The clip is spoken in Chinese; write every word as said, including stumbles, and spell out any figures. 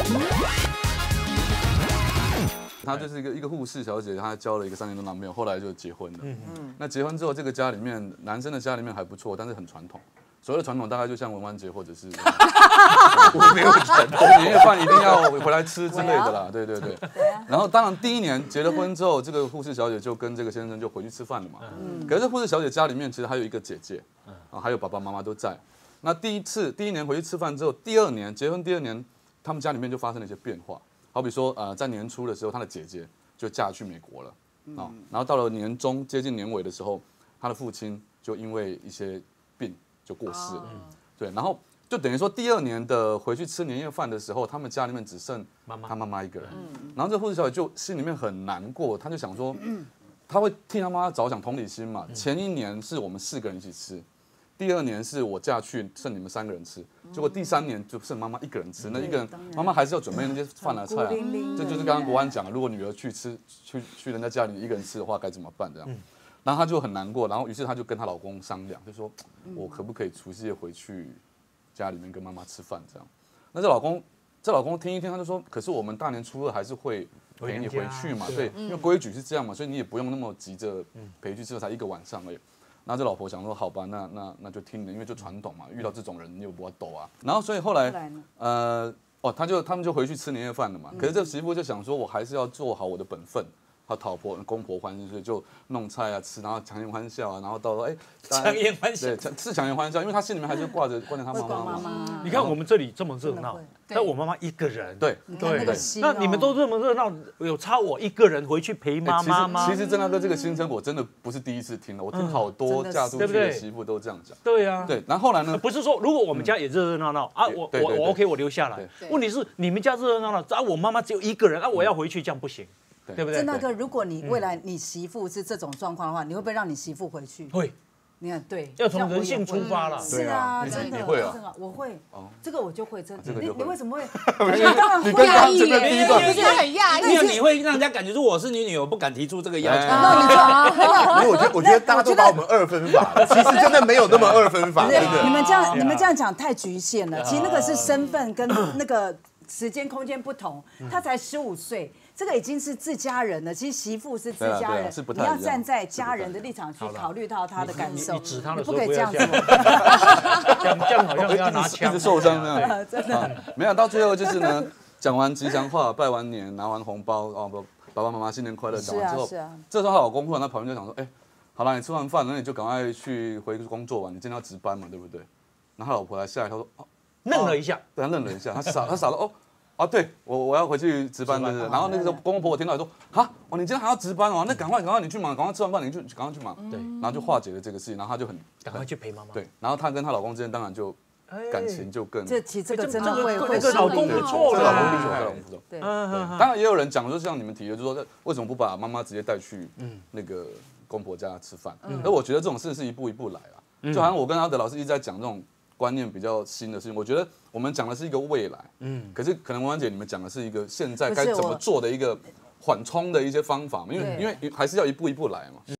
她就是一个一个护士小姐，她交了一个三年多男朋友，后来就结婚了。嗯嗯。那结婚之后，这个家里面男生的家里面还不错，但是很传统。所谓的传统大概就像文玩节或者是， 我没有传统， 年夜饭一定要回来吃之类的啦。对对对。然后当然第一年结了婚之后，这个护士小姐就跟这个先生就回去吃饭了嘛。嗯。可是护士小姐家里面其实还有一个姐姐，啊，还有爸爸妈妈都在。那第一次第一年回去吃饭之后，第二年结婚第二年，他们家里面就发生了一些变化。好比说，呃，在年初的时候，她的姐姐就嫁去美国了，啊，然后到了年中接近年尾的时候，她的父亲就因为一些病就过世了，对，然后就等于说第二年的回去吃年夜饭的时候，他们家里面只剩她妈妈一个人，然后这护士小姐就心里面很难过，她就想说，她会替她妈妈着想，同理心嘛，前一年是我们四个人一起吃。第二年是我嫁去，剩你们三个人吃，结果第三年就剩妈妈一个人吃。那一个人，妈妈还是要准备那些饭啊菜啊。这就是刚刚国安讲的，如果女儿去吃，去去人家家里一个人吃的话，该怎么办？这样，然后她就很难过，然后于是她就跟她老公商量，就说，我可不可以除夕夜回去家里面跟妈妈吃饭？这样，那这老公，这老公听一听，他就说，可是我们大年初二还是会陪你回去嘛，对，因为规矩是这样嘛，所以你也不用那么急着陪去吃，才一个晚上而已。然后这老婆想说，好吧，那那那就听你的，因为就传统嘛，遇到这种人你又不要抖啊。然后所以后来，呃，哦，他就他们就回去吃年夜饭了嘛。可是这媳妇就想说，我还是要做好我的本分，和讨婆公婆欢心，所以就弄菜啊吃，然后强颜欢笑啊，然后到时候哎， 强颜欢笑， 对，是强颜欢笑，因为他心里面还是挂着挂着他妈妈嘛。 你看我们这里这么热闹，但我妈妈一个人， 对对，那你们都这么热闹，有差我一个人回去陪妈妈吗？ 其实郑大哥这个心声，我真的不是第一次听了，我听好多嫁出去的媳妇都这样讲。 对呀， 对，然后后来呢？ 不是说如果我们家也热热闹闹啊，我我我 OK， 我留下来。问题是你们家热热闹闹，啊，我妈妈只有一个人，啊，我要回去这样不行。对不对？ 郑大哥，如果你未来你媳妇是这种状况的话，你会不会让你媳妇回去？ 会。 你看，对， 要从人性出发了。 是啊，真的， 你会啊？ 我会。哦，这个我就会，真的。 你你为什么会？ 你当然会讶异耶， 第一个就是很讶异，因为你会让人家感觉说我是你女儿，我不敢提出这个要求。 那你就啊， 因为我觉得，我觉得大家都把我们二分法了，其实真的没有那么二分法。真的， 你们这样，你们这样讲太局限了。其实那个是身份跟那个时间空间不同，他才十五岁。这个已经是自家人了，其实媳妇是自家人，你要站在家人的立场去考虑到他的感受， 你指他的时候不可以这样子， 这样这样好像要拿枪， 一直受伤那样，真的。 没有到最后就是呢，讲完吉祥话，拜完年，拿完红包，哦不，爸爸妈妈新年快乐，讲完之后，这时候她老公突然在旁边就想说，哎，好了，你吃完饭，那你就赶快去回工作吧，你今天要值班嘛，对不对？然后他老婆还下来，他说， 愣了一下， 对，他愣了一下，他傻，他傻了，哦。啊，对我我要回去值班的，然后那个时候公公婆婆听到说，哈，哦，你今天还要值班哦，那赶快赶快你去忙，赶快吃完饭你去赶快去忙，对，然后就化解了这个事情，然后他就很赶快去陪妈妈， 对，然后她跟她老公之间当然就感情就更， 这其实这个真的会会， 这老公不错这老公不错，这老公不错， 对， 当然也有人讲说像你们提的，就说为什么不把妈妈直接带去那个公婆家吃饭？而我觉得这种事是一步一步来啦，就好像我跟阿德老师一直在讲这种。观念比较新的事情，我觉得我们讲的是一个未来，嗯，可是可能文婉姐你们讲的是一个现在该怎么做的一个缓冲的一些方法嘛，因为因为还是要一步一步来嘛。